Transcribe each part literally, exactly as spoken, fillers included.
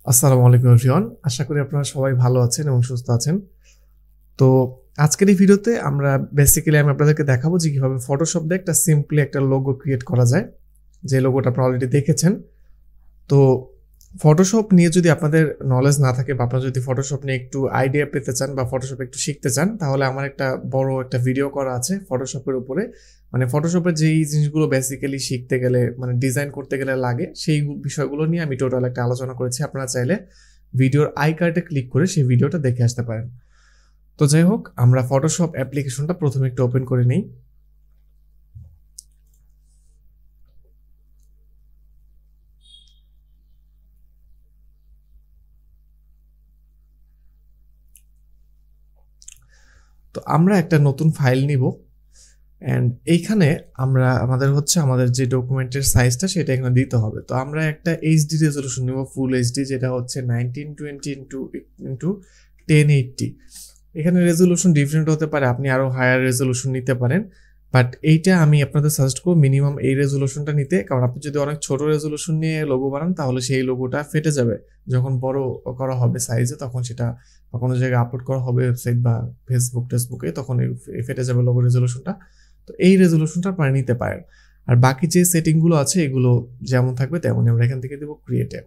আসসালামু আলাইকুম এভরিওয়ান, আশা করি আপনারা সবাই ভালো আছেন এবং সুস্থ আছেন। তো আজকের এই ভিডিওতে আমরা বেসিক্যালি আমি আপনাদেরকে দেখাবো যে কিভাবে ফটোশপ দিয়ে একটা সিম্পলি একটা লোগো ক্রিয়েট করা যায়, যে লোগোটা আপনারা অলরেডি দেখেছেন। তো ফটোশপ নিয়ে যদি আপনাদের নলেজ না থাকে বা আপনারা যদি ফটোশপ নিয়ে একটু আইডিয়া পেতে চান বা ফটোশপ একটু শিখতে চান, তাহলে আমার একটা বড় একটা ভিডিও করা আছে ফটোশপের উপরে। মানে ফটোশপের যেই জিনিসগুলো বেসিক্যালি শিখতে গেলে মানে ডিজাইন করতে গেলে লাগে সেই বিষয়গুলো নিয়ে আমি টোটাল একটা আলোচনা করেছি। আপনারা চাইলে ভিডিওর আই কার্ডে ক্লিক করে সেই ভিডিওটা দেখে আসতে পারেন। তো যাই হোক, আমরা ফটোশপ অ্যাপ্লিকেশনটা প্রথমে একটু ওপেন করে নিই। তো আমরা একটা নতুন ফাইল নিব অ্যান্ড এইখানে আমরা আমাদের হচ্ছে আমাদের যে ডকুমেন্টের সাইজটা সেটা এখানে দিতে হবে। তো আমরা একটা এইচডি রেজলিউশন নিব, ফুল এইচডি, যেটা হচ্ছে nineteen twenty into into ten eighty. এখানে রেজলিউশন ডিফারেন্ট হতে পারে, আপনি আরও হায়ার রেজলিউশন নিতে পারেন, বাট এইটা আমি আপনাদের সাজেস্ট করব মিনিমাম এই রেজলিউশনটা নিতে। কারণ আপনি যদি অনেক ছোট রেজলিউশন নিয়ে লোগো বানান তাহলে সেই লোগোটা ফেটে যাবে যখন বড় করা হবে সাইজে, তখন সেটা কোনো জায়গায় আপলোড করা হবে ওয়েবসাইট বা ফেসবুক টেসবুকে, তখন ফেটে যাবে লোগো রেজলিউশনটা। তো এই রেজলিউশনটা আপনারা নিতে পারেন। আর বাকি যে সেটিংগুলো আছে এগুলো যেমন থাকবে তেমনই আমরা এখান থেকে দেবো ক্রিয়েটে।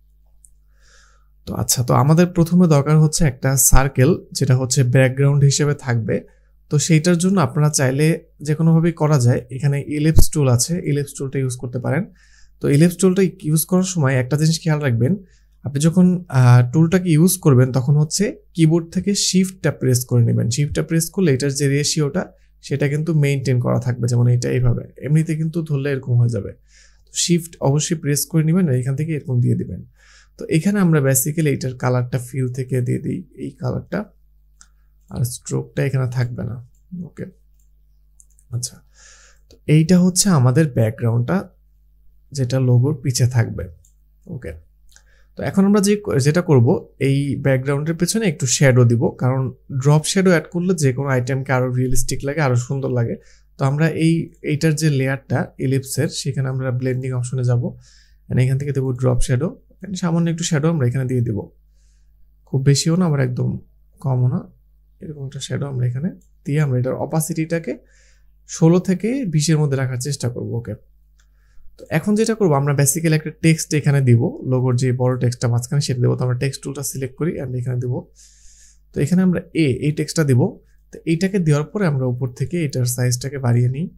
তো আচ্ছা, তো আমাদের প্রথমে দরকার হচ্ছে একটা সার্কেল, যেটা হচ্ছে ব্যাকগ্রাউন্ড হিসেবে থাকবে। তো সেইটার জন্য আপনারা চাইলে যে কোনোভাবেই করা যায়, এখানে ইলিপস টুল আছে, ইলিপস টুলটা ইউজ করতে পারেন। তো ইলিপস টুলটা ইউজ করার সময় একটা জিনিস খেয়াল রাখবেন, আপনি যখন টুলটাকে ইউজ করবেন তখন হচ্ছে কিবোর্ড থেকে শিফটটা প্রেস করে নেবেন। শিফটটা প্রেস করলে এটার যে রেশিওটা সেটা কিন্তু মেনটেন করা থাকবে, যেমন এটা এইভাবে, এমনিতে কিন্তু ধরলে এরকম হয়ে যাবে। তো শিফট অবশ্যই প্রেস করে নেবেন আর এখান থেকে এরকম দিয়ে দিবেন। তো এখানে আমরা বেসিক্যালি এটার কালারটা ফিল থেকে দিয়ে দিই এই কালারটা, আর স্ট্রোকটা এখানে থাকবে না। ওকে, আচ্ছা, তো এইটা হচ্ছে আমাদের ব্যাকগ্রাউন্ডটা যেটা লোগোর পিছে থাকবে। ওকে, তো এখন আমরা যে যেটা করব, এই ব্যাকগ্রাউন্ডের পেছনে একটু শ্যাডো দিব, কারণ ড্রপ শ্যাডো অ্যাড করলে যে কোনো আইটেমকে আরও রিয়েলিস্টিক লাগে, আরও সুন্দর লাগে। তো আমরা এই এইটার যে লেয়ারটা ইলিপসের, সেখানে আমরা ব্লেন্ডিং অপশনে যাব, এখান থেকে দেবো ড্রপ শ্যাডো, সামান্য একটু শ্যাডো আমরা এখানে দিয়ে দিব, খুব বেশিও না আবার একদম কমও না, এরকম একটা শ্যাডো আমরা এখানে দিয়ে আমরা এটার অপাসিটিটাকে ষোলো থেকে বিশের মধ্যে রাখার চেষ্টা করবো। ওকে, তো এখন যেটা করবো, আমরা বেসিক্যালি একটা টেক্সট এখানে দিব, লোগোর যে বড় টেক্সটটা মাঝখানে সেটা দেবো। তো আমরা টেক্সট টুলটা সিলেক্ট করি অ্যান্ড এখানে দেবো। তো এখানে আমরা এ এই টেক্সটটা দিব। তো এইটাকে দেওয়ার পরে আমরা উপর থেকে এটার সাইজটাকে বাড়িয়ে নিই,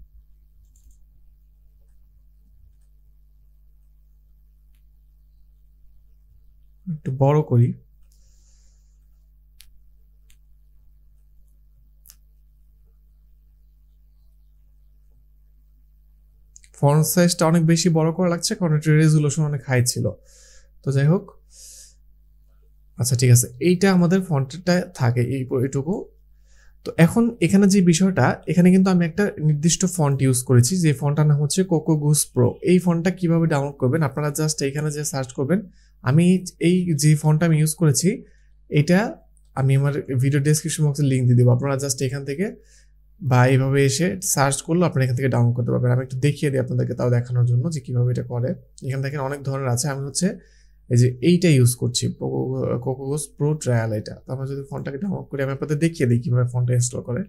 একটু বড় করি। ফন্ট সাইজটা অনেক বেশি বড় করা লাগছে কারণ এটার রেজুলেশন অনেক হাই ছিল। তো যাই হোক, আচ্ছা ঠিক আছে, এইটা আমাদের ফন্টটা থাকে এই এইটুকু। তো এখন এখানে যে বিষয়টা, এখানে কিন্তু আমি একটা নির্দিষ্ট ফন্ট ইউজ করেছি, যে ফন্টটার নাম হচ্ছে কোকো গুস প্রো। এই ফন্টটা কিভাবে ডাউনলোড করবেন, আপনারা জাস্ট এইখানে যে সার্চ করবেন, আমি এই যে ফন্টটা আমি ইউজ করেছি এটা আমি আমার ভিডিও ডেসক্রিপশন বক্সে লিঙ্ক দিয়ে দেবো, আপনারা জাস্ট এখান থেকে বা এইভাবে এসে সার্চ করলে আপনারা এখান থেকে ডাউনলোড করতে পারবেন। আমি একটু দেখিয়ে দিই আপনাদেরকে তাও দেখানোর জন্য যে কীভাবে এটা করে। এখান থেকে অনেক ধরনের আছে, আমি হচ্ছে এই যে এইটা ইউজ করছি, কোকোগোস প্রো ট্রায়াল। এটা তো আমরা যদি ফোনটাকে ডাউনলোড করি, আমি আপনাদের দেখিয়ে দিই কীভাবে ফোনটা ইনস্টল করে।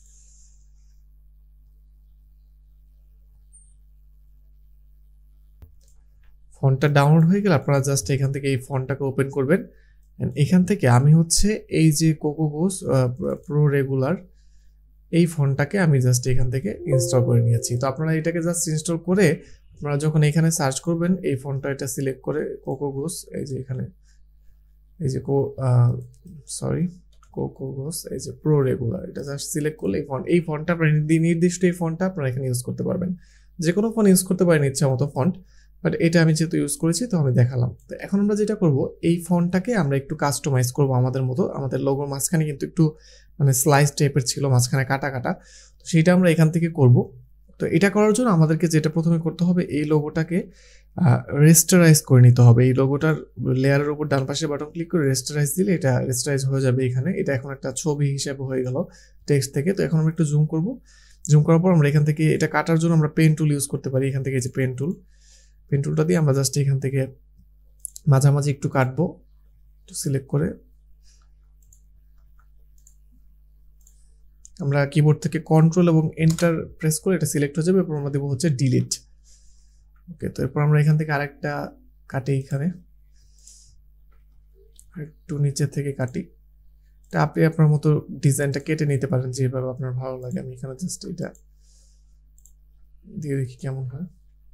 ফোনটা ডাউনলোড হয়ে গেলে আপনারা জাস্ট এখান থেকে এই ফোনটাকে ওপেন করবেন। এখান থেকে আমি হচ্ছে এই যে কোকোগোস প্রো রেগুলার এই ফোনটাকে আমি জাস্ট এখান থেকে ইনস্টল করে নিয়েছি। তো আপনারা এটাকে জাস্ট ইনস্টল করে আপনারা যখন এখানে সার্চ করবেন এই ফোনটা এটা সিলেক্ট করে কোকোগোস, এই যে এখানে এই যে কো সরি কোকোগোস এই যে প্রো রেগুলার, এটা জাস্ট সিলেক্ট করলে এই ফোন এই ফোনটা আপনারা নির্দিষ্ট এই ফোনটা আপনারা এখানে ইউজ করতে পারবেন। যে কোনো ফোন ইউজ করতে পারেন ইচ্ছা মতো ফন্ট, বাট এটা আমি যেহেতু ইউজ করেছি তো আমি দেখালাম। তো এখন আমরা যেটা করব, এই ফন্টটাকে আমরা একটু কাস্টমাইজ করব আমাদের মতো। আমাদের লোগোর মাঝখানে কিন্তু একটু মানে স্লাইস টাইপের ছিল, মাঝখানে কাটা কাটা, তো সেটা আমরা এখান থেকে করব। তো এটা করার জন্য আমাদেরকে যেটা প্রথমে করতে হবে, এই লোগোটাকে রেস্টারাইজ করে নিতে হবে। এই লোগোটার লেয়ারের উপর ডান পাশে বাটন ক্লিক করে রেস্টারাইজ দিলে এটা রেস্টারাইজ হয়ে যাবে এখানে। এটা এখন একটা ছবি হিসেবে হয়ে গেল টেক্সট থেকে। তো এখন আমরা একটু জুম করব, জুম করার পর আমরা এখান থেকে এটা কাটার জন্য আমরা পেন টুল ইউজ করতে পারি। এখান থেকে এই যে পেন টুল, পেন টুলটা দিয়ে আমরা জাস্ট এখান থেকে মাঝামাঝি একটু কাটবো, একটু সিলেক্ট করে আমরা কিবোর্ড থেকে কন্ট্রোল এবং এন্টার প্রেস করে এটা সিলেক্ট হয়ে যাবে। এরপর আমরা দেবো হচ্ছে ডিলিট। ওকে, তো এরপর আমরা এখান থেকে আরেকটা কাটি, এখানে একটু নিচে থেকে কাটি। এটা আপনি আপনার মতো ডিজাইনটা কেটে নিতে পারেন যেভাবে আপনার ভালো লাগে। আমি এখানে জাস্ট এটা দিয়ে দেখি কেমন হয়।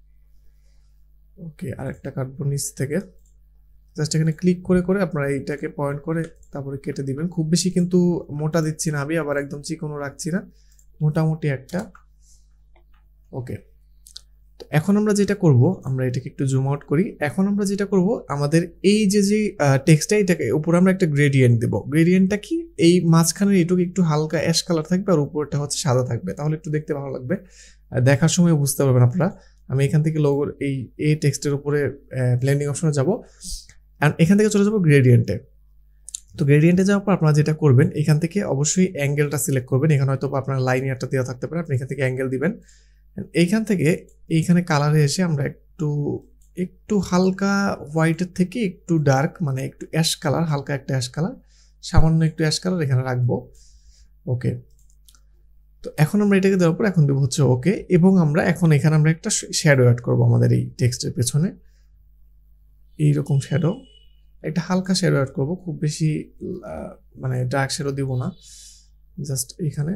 ওকে, আরেকটা কাটবো নিচ থেকে, জাস্ট এখানে ক্লিক করে করে আপনারা এইটাকে পয়েন্ট করে তারপরে কেটে দিবেন। খুব বেশি কিন্তু মোটা দিচ্ছি না আমি, আবার একদম চিকনও রাখছি না, মোটামুটি একটা। ওকে, তো এখন আমরা যেটা করব, আমরা এটাকে একটু জুম আউট করি। এখন আমরা যেটা করব, আমাদের এই যে যে টেক্সটটা, এটাকে উপরে আমরা একটা গ্রেডিয়েন্ট দেব। গ্রেডিয়েন্টটা কি, এই মাঝখানের এটুকু একটু হালকা অ্যাশ কালার থাকবে আর উপরটা হচ্ছে সাদা থাকবে, তাহলে একটু দেখতে ভালো লাগবে, দেখার সময় বুঝতে পারবেন আপনারা। আমি এখান থেকে লোগোর এই এই টেক্সটের উপরে ব্লেন্ডিং অপশনে যাব, আর এখান থেকে চলে যাব গ্রেডিয়েন্টে। তো গ্রেডিয়েন্টে যাওয়ার পর আপনারা যেটা করবেন, এখান থেকে অবশ্যই অ্যাঙ্গেলটা সিলেক্ট করবেন। এখানে হয়তো আপনার লাইনিয়ারটা দেওয়া থাকতে পারে, আপনি এখান থেকে অ্যাঙ্গেল দিবেন। এইখান থেকে এইখানে কালারে এসে আমরা একটু একটু হালকা হোয়াইটের থেকে একটু ডার্ক, মানে একটু অ্যাশ কালার, হালকা একটা অ্যাশ কালার, সামান্য একটু অ্যাশ কালার এখানে রাখবো। ওকে, তো এখন আমরা এটাকে দেওয়ার পর এখন দেবো হচ্ছে ওকে, এবং আমরা এখন এখানে আমরা একটা শ্যাডো অ্যাড করবো আমাদের এই টেক্সটের পেছনে। এইরকম শ্যাডো, একটা হালকা শ্যাডো অ্যাড করবো, খুব বেশি মানে ডার্ক শ্যাডো দিব না, জাস্ট এখানে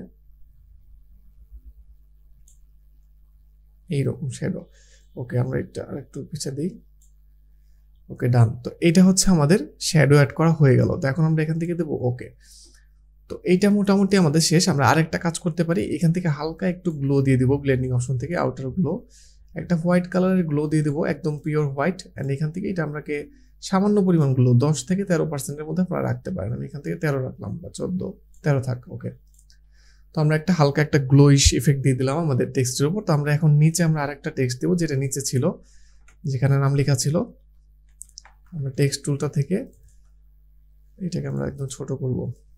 এইরকম শ্যাডো। ওকে, আমরা এটা আরেকটু পিছিয়ে দিই। ওকে, ডান। তো এটা হচ্ছে আমাদের শ্যাডো অ্যাড করা হয়ে গেল। তো এখন আমরা এখান থেকে দেবো ওকে। তো এইটা মোটামুটি আমাদের শেষ। আমরা আরেকটা কাজ করতে পারি, এখান থেকে হালকা একটু গ্লো দিয়ে দিব ব্লেন্ডিং অপশন থেকে, আউটার গ্লো, একটা হোয়াইট কালারের গ্লো দিয়ে দেবো, একদম পিওর হোয়াইট। অ্যান্ড এখান থেকে এটা আমরাকে সামান্য পরিমাণ গ্লো, দশ থেকে তেরো পার্সেন্টের মধ্যে আপনারা রাখতে পারেন। আমি এখান থেকে তেরো রাখলাম, বা চোদ্দ, তেরো থাক। ওকে, তো আমরা একটা হালকা একটা গ্লোইশ ইফেক্ট দিয়ে দিলাম আমাদের টেক্সটের উপর। তো আমরা এখন নিচে আমরা আরেকটা টেক্সট দেবো, যেটা নিচে ছিল, যেখানে নাম লেখা ছিল। আমরা টেক্সট টুলটা থেকে এটাকে আমরা একদম ছোট করব।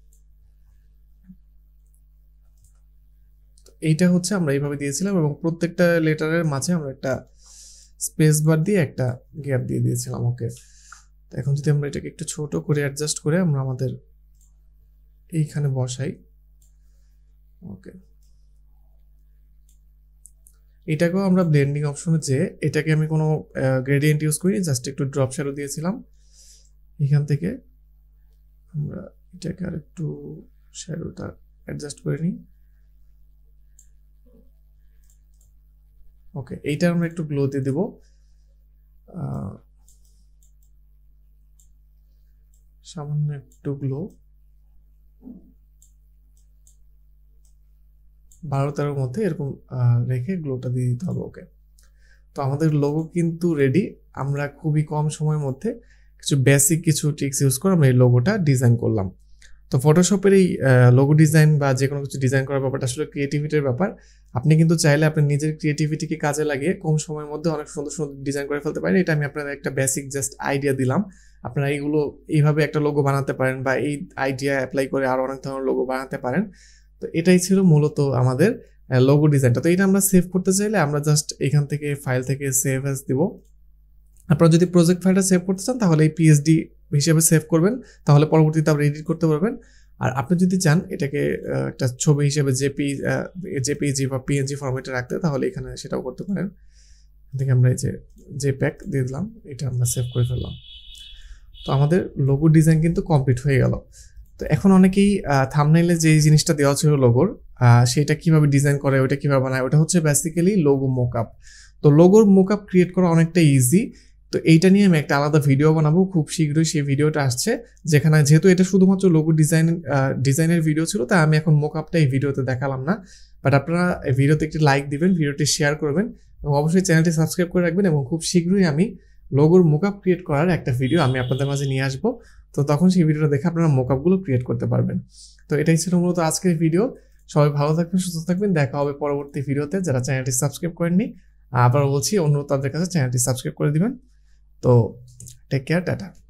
এইটা হচ্ছে আমরা এইভাবে দিয়েছিলাম, এবং প্রত্যেকটা লেটারের মাঝে আমরা একটা স্পেস বার দিয়ে একটা গ্যাপ দিয়ে দিয়েছিলাম। ওকে, তো এখন যদি আমরা এটাকে একটু ছোট করে অ্যাডজাস্ট করে আমরা আমাদের এইখানে বসাই। ওকে, এটাকেও আমরা ব্লেন্ডিং অপশনে যে, এটাকে আমি কোনো গ্রেডিয়েন্ট ইউজ করিনি, জাস্ট একটু ড্রপ শ্যাডো দিয়েছিলাম। এখান থেকে আমরা এটাকে আর একটু শ্যাডোটা অ্যাডজাস্ট করে নিই। ওকে, এইটা আমরা একটু গ্লো দিয়ে দেবো, সামান্য একটু গ্লো, বারো তেরোর মধ্যে এরকম রেখে গ্লোটা দিয়ে দিতে হবে। ওকে, তো আমাদের লোগো কিন্তু রেডি। আমরা খুবই কম সময়ের মধ্যে কিছু বেসিক কিছু ট্রিক্স ইউজ করে আমরা এই লোগোটা ডিজাইন করলাম। তো ফটোশপের এই লোগো ডিজাইন বা যে কোনো কিছু ডিজাইন করার ব্যাপারটা আসলে ক্রিয়েটিভিটির ব্যাপার। আপনি কিন্তু চাইলে আপনার নিজের ক্রিয়েটিভিটিকে কাজে লাগিয়ে কম সময়ের মধ্যে অনেক সুন্দর সুন্দর ডিজাইন করে ফেলতে পারেন। এটা আমি আপনাদের একটা বেসিক জাস্ট আইডিয়া দিলাম। আপনারা এইগুলো এইভাবে একটা লোগো বানাতে পারেন, বা এই আইডিয়া অ্যাপ্লাই করে আরও অনেক ধরনের লোগো বানাতে পারেন। তো এটাই ছিল মূলত আমাদের লোগো ডিজাইনটা। তো এটা আমরা সেভ করতে চাইলে আমরা জাস্ট এখান থেকে ফাইল থেকে সেভ অ্যাজ দিব। আপনারা যদি প্রজেক্ট ফাইলটা সেভ করতে চান তাহলে এই পিএসডি হিসেবে সেভ করবেন, তাহলে পরবর্তীতে আপনি এডিট করতে পারবেন। আর আপনি যদি চান এটাকে একটা ছবি হিসেবে জেপি জেপিজি বা পিএনজি ফরম্যাটে রাখতে, তাহলে এখানে সেটাও করতে পারেন। দেখে আমরা এই যে জেপ্যাক দিয়ে দিলাম, এটা আমরা সেভ করে ফেললাম। তো আমাদের লোগো ডিজাইন কিন্তু কমপ্লিট হয়ে গেল। তো এখন অনেকেই থাম্বনেইলে যে জিনিসটা দেওয়া ছিল লোগোর, সেটা কিভাবে ডিজাইন করে, ওটা কিভাবে বানায়, ওটা হচ্ছে বেসিক্যালি লোগো মোকআপ। তো লোগোর মোকআপ ক্রিয়েট করা অনেকটা ইজি। তো এইটা নিয়ে আমি একটা আলাদা ভিডিও বানাবো খুব শীঘ্রই, সেই ভিডিওটা আসছে, যেখানে যেহেতু এটা শুধুমাত্র লোগো ডিজাইন ডিজাইনের ভিডিও ছিল, তাই আমি এখন মোকআপটা এই ভিডিওতে দেখালাম না। বাট আপনারা এই ভিডিওতে একটি লাইক দিবেন, ভিডিওটি শেয়ার করবেন, এবং অবশ্যই চ্যানেলটি সাবস্ক্রাইব করে রাখবেন। এবং খুব শীঘ্রই আমি লোগোর মোকআপ ক্রিয়েট করার একটা ভিডিও আমি আপনাদের মাঝে নিয়ে আসবো। তো তখন সেই ভিডিওটা দেখে আপনারা মোকআপগুলো ক্রিয়েট করতে পারবেন। তো এটাই ছিল মূলত আজকের ভিডিও। সবাই ভালো থাকবেন, সুস্থ থাকবেন, দেখা হবে পরবর্তী ভিডিওতে। যারা চ্যানেলটি সাবস্ক্রাইব করেননি, আবার বলছি অনুরোধ তাদের কাছে চ্যানেলটি সাবস্ক্রাইব করে দিবেন। তো টেক কেয়ার, টাটা।